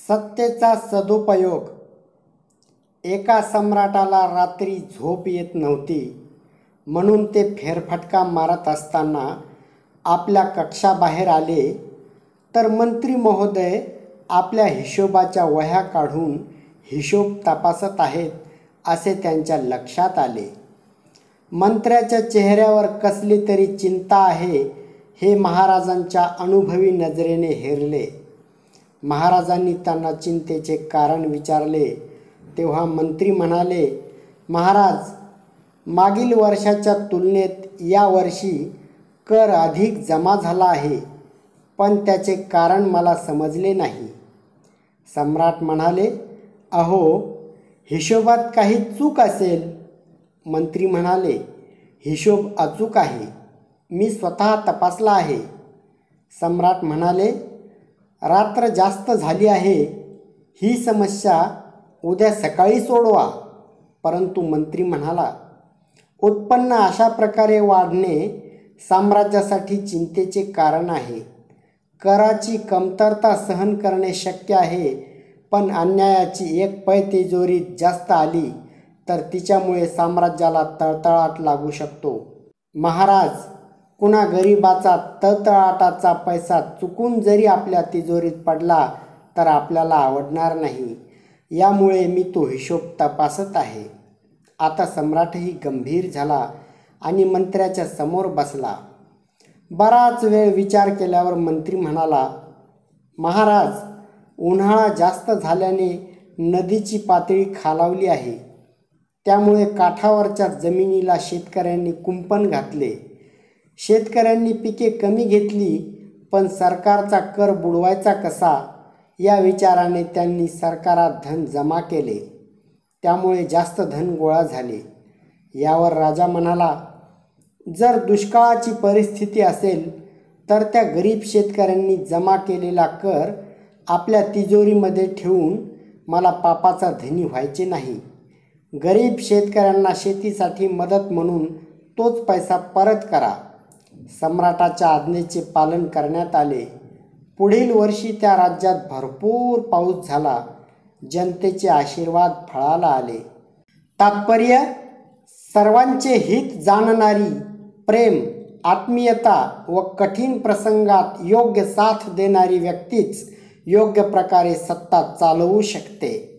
सत्तेचा सदुपयोग. एका सम्राटाला रात्री झोप येत नव्हती, म्हणून ते फेरफटका मारत असताना आपल्या कक्षाबाहेर आले तर मंत्री महोदय आपल्या हिशोबाच्या वह्या काढून हिशोब तपासत आहेत असे त्यांच्या लक्षात आले. मंत्र्याच्या चेहऱ्यावर कसली तरी चिंता आहे हे महाराजांच्या अनुभवी नजरेने हेरले. महाराजांनी त्यांना चिंतेचे कारण विचारले तेव्हा मंत्री म्हणाले, महाराज, मागील वर्षाच्या तुलनेत या वर्षी कर अधिक जमा झाला आहे, पण त्याचे कारण मला समजले नाही. सम्राट म्हणाले, अहो, हिशोबात काही चूक असेल. मंत्री म्हणाले, हिशोब अचूक आहे, मी स्वतः तपासला आहे. सम्राट म्हणाले, रात्र जास्त झाली आहे, ही समस्या उद्या सकाळी सोडवा. परंतु मंत्री म्हणाला, उत्पन्न अशा प्रकारे वाढणे साम्राज्यासाठी चिंतेचे कारण आहे. कराची कमतरता सहन करणे शक्य आहे, पण अन्यायाची एक पै तिजोरीत जास्त आली तर तिच्यामुळे साम्राज्याला तळतळाट लागू शकतो. महाराज, कुणा गरिबाचा तळतळाटाचा पैसा चुकून जरी आपल्या तिजोरीत पडला तर आपल्याला आवडणार नाही. यामुळे मी तो हिशोब तपासत आहे. आता सम्राटही गंभीर झाला आणि मंत्र्याच्या समोर बसला. बराच वेळ विचार केल्यावर मंत्री म्हणाला, महाराज, उन्हाळा जास्त झाल्याने नदीची पातळी खालावली आहे. त्यामुळे काठावरच्या जमिनीला शेतकऱ्यांनी कुंपण घातले. शेतकऱ्यांनी पिके कमी घेतली, पण सरकारचा कर बुडवायचा कसा या विचाराने त्यांनी सरकारात धन जमा केले. त्यामुळे जास्त धन गोळा झाले. यावर राजा म्हणाला, जर दुष्काळाची परिस्थिती असेल तर त्या गरीब शेतकऱ्यांनी जमा केलेला कर आपल्या तिजोरीमध्ये ठेवून मला पापाचा धनी व्हायचे नाही. गरीब शेतकऱ्यांना शेतीसाठी मदत म्हणून तोच पैसा परत करा. सम्राटाच्या आज्ञेचे पालन करण्यात आले. पुढील वर्षी त्या राज्यात भरपूर पाऊस झाला. जनतेचे आशीर्वाद फळाला आले. तात्पर्य: सर्वांचे हित जाणणारी, प्रेम, आत्मीयता व कठीण प्रसंगात योग्य साथ देणारी व्यक्तीच योग्य प्रकारे सत्ता चालवू शकते.